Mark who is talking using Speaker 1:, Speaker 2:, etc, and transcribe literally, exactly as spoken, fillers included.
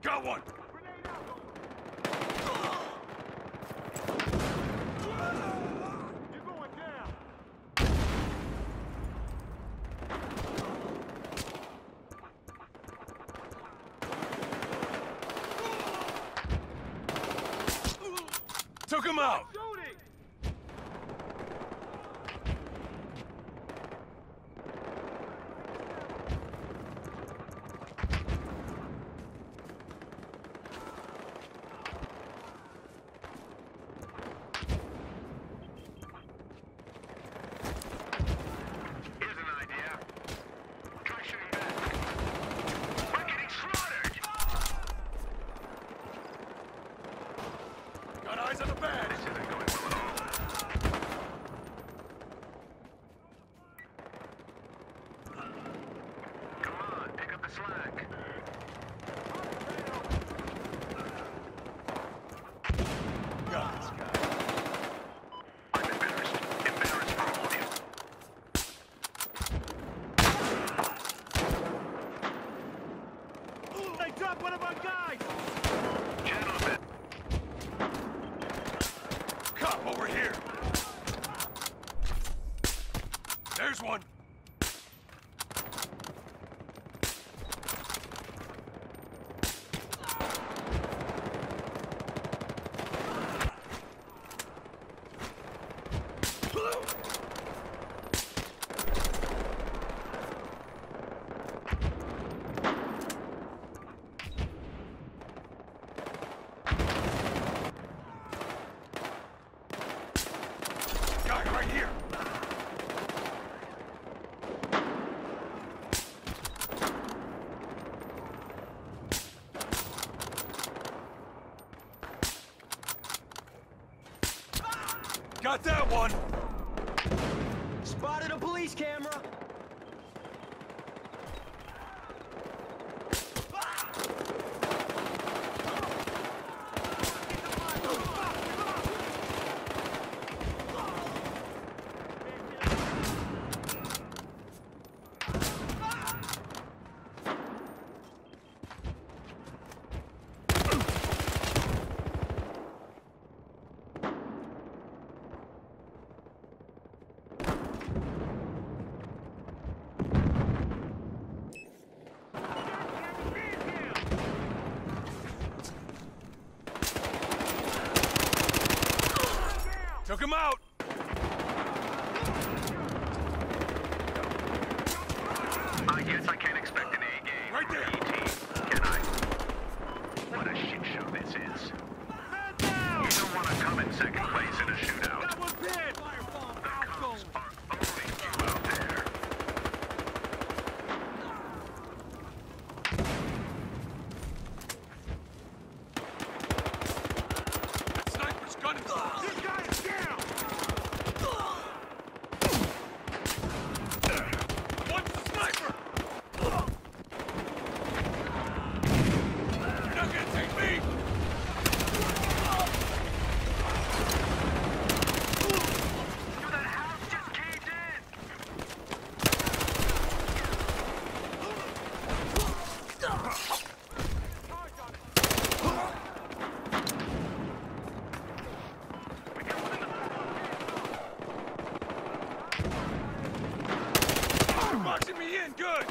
Speaker 1: Got one!
Speaker 2: You're going down!
Speaker 1: Took him out!
Speaker 2: Shooting!
Speaker 3: Here's an idea. Try shooting back. We're getting slaughtered!
Speaker 1: Got eyes on the bad!
Speaker 3: This isn't going well at all. Come on, pick up the slack.
Speaker 1: Got this guy.
Speaker 3: I'm embarrassed. Embarrassed for all of you.
Speaker 2: They dropped one of our guys!
Speaker 3: Gentlemen,
Speaker 1: Cop over here! There's one! Guy right here! Got that one!
Speaker 4: Spotted a police camera!
Speaker 1: Took him out!
Speaker 3: I guess I can't expect an A game.
Speaker 1: Right there.
Speaker 3: E T, can I? What a shit show this is.
Speaker 2: Man down!
Speaker 3: You don't want to come in second place in a shootout.
Speaker 2: Got one dead!
Speaker 3: The cops are owning you out there.
Speaker 1: That sniper's gunning!
Speaker 2: This guy is down!
Speaker 1: One's the sniper! You're not gonna take me!
Speaker 3: Dude, that house just caved in! We got one in the
Speaker 1: You're boxing me in, good!